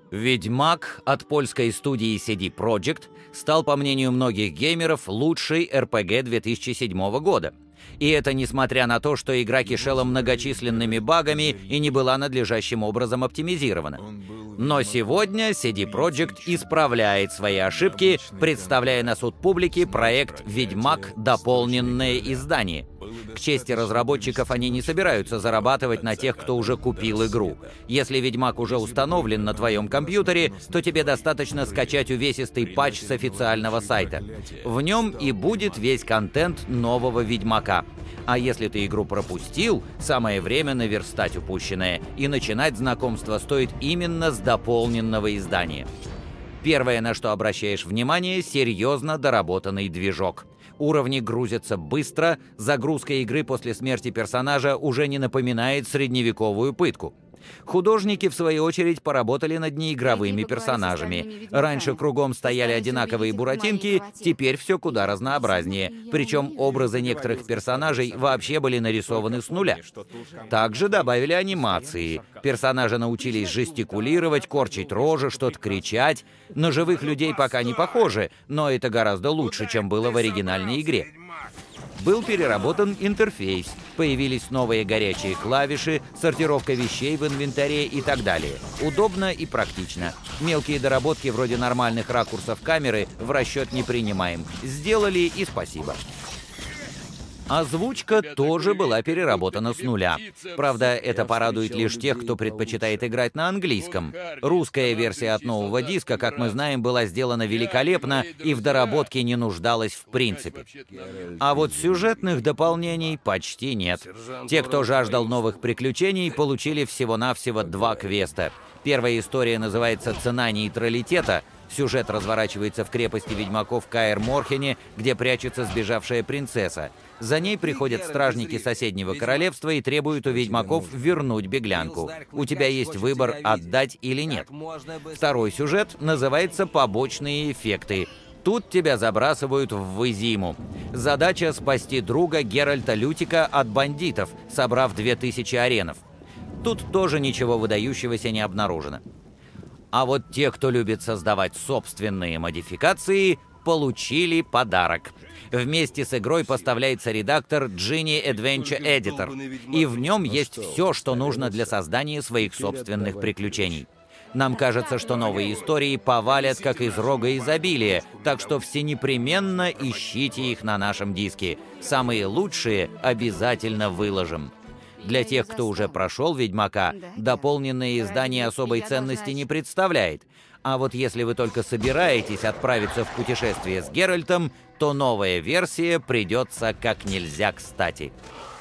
Ведьмак от польской студии CD Projekt стал, по мнению многих геймеров, лучшей RPG 2007 года. И это несмотря на то, что игра кишела многочисленными багами и не была надлежащим образом оптимизирована. Но сегодня CD Projekt исправляет свои ошибки, представляя на суд публики проект «Ведьмак. Дополненное издание». К чести разработчиков, они не собираются зарабатывать на тех, кто уже купил игру. Если Ведьмак уже установлен на твоем компьютере, то тебе достаточно скачать увесистый патч с официального сайта. В нем и будет весь контент нового Ведьмака. А если ты игру пропустил, самое время наверстать упущенное, и начинать знакомство стоит именно с дополненного издания. Первое, на что обращаешь внимание, серьезно доработанный движок. Уровни грузятся быстро, загрузка игры после смерти персонажа уже не напоминает средневековую пытку. Художники, в свою очередь, поработали над неигровыми персонажами. Раньше кругом стояли одинаковые буратинки, теперь все куда разнообразнее. Причем образы некоторых персонажей вообще были нарисованы с нуля. Также добавили анимации. Персонажи научились жестикулировать, корчить рожи, что-то кричать. На живых людей пока не похоже, но это гораздо лучше, чем было в оригинальной игре. Был переработан интерфейс, появились новые горячие клавиши, сортировка вещей в инвентаре и так далее. Удобно и практично. Мелкие доработки вроде нормальных ракурсов камеры в расчет не принимаем. Сделали и спасибо. Озвучка тоже была переработана с нуля. Правда, это порадует лишь тех, кто предпочитает играть на английском. Русская версия от нового диска, как мы знаем, была сделана великолепно и в доработке не нуждалась в принципе. А вот сюжетных дополнений почти нет. Те, кто жаждал новых приключений, получили всего-навсего 2 квеста. Первая история называется «Цена нейтралитета». Сюжет разворачивается в крепости ведьмаков Каэр-Морхене, где прячется сбежавшая принцесса. За ней приходят стражники соседнего королевства и требуют у ведьмаков вернуть беглянку. У тебя есть выбор, отдать или нет. Второй сюжет называется «Побочные эффекты». Тут тебя забрасывают в Визиму. Задача — спасти друга Геральта Лютика от бандитов, собрав 2000 аренов. Тут тоже ничего выдающегося не обнаружено. А вот те, кто любит создавать собственные модификации, получили подарок. Вместе с игрой поставляется редактор Genie Adventure Editor, и в нем есть все, что нужно для создания своих собственных приключений. Нам кажется, что новые истории повалят как из рога изобилия, так что всенепременно ищите их на нашем диске. Самые лучшие обязательно выложим. Для тех, кто уже прошел «Ведьмака», дополненное издание особой ценности не представляет. А вот если вы только собираетесь отправиться в путешествие с Геральтом, то новая версия придется как нельзя кстати.